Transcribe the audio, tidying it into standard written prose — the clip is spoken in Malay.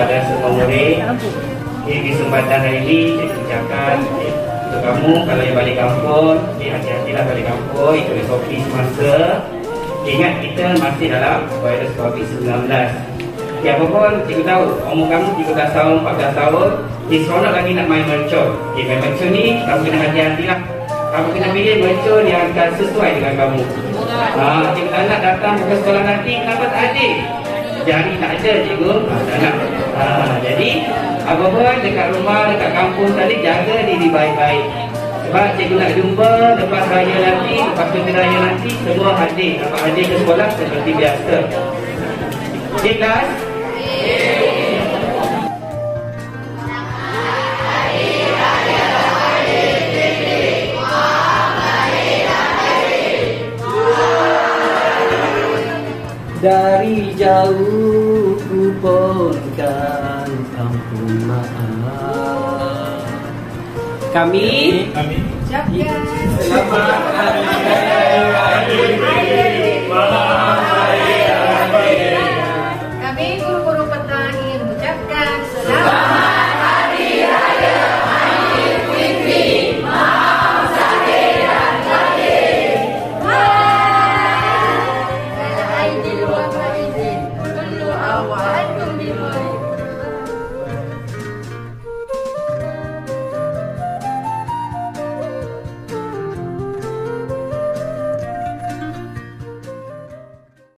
kepada semua murid. Di kesempatan hari ini saya ucapkan untuk kamu kalau yang balik kampung, hati-hatilah balik kampung, itu SOP semasa. Ingat kita masih dalam virus COVID-19. Ya, apa pun cikgu tahu umur kamu 13 tahun, 14 tahun, seronok lagi nak main mercon. Main mercon ni kamu kena hati-hatilah. Kamu kena pilih mercon yang akan sesuai dengan kamu. Cikgu tak nak datang ke sekolah nanti, kenapa tak ada? Jadi tak ada cikgu, tak nak. Jadi apa pun dekat rumah, dekat kampung tadi, jaga diri baik-baik. Sebab cikgu nak jumpa lepas raya nanti, lepas cuti raya nanti, semua hadir. Dapat hadir ke sekolah seperti biasa. Ikhlas? Dari jauh ku pohonkan kampung maaf. Kami ucapkan selamat hari raya Idul Fitri.